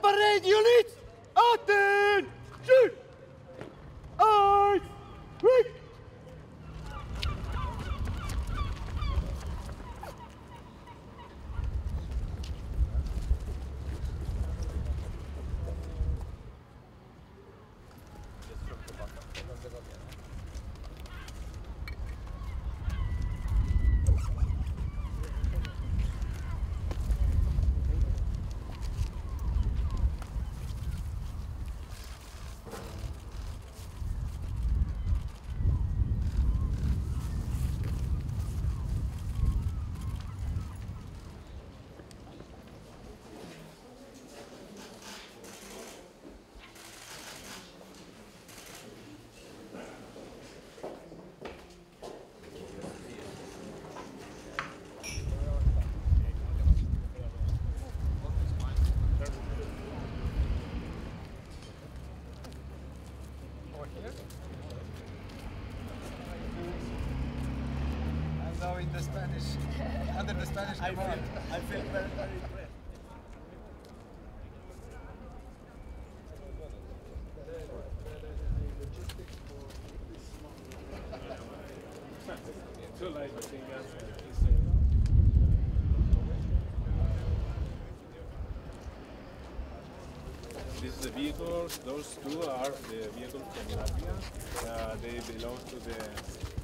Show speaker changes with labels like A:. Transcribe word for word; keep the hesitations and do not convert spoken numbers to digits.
A: parade units, attention! Eyes, ready!
B: Now in the Spanish, under the Spanish
C: I
B: command.
C: feel, I feel very, very impressed.
D: Too late, I think that's This is the vehicles, those two are the vehicles from Latvia. Uh, they belong to the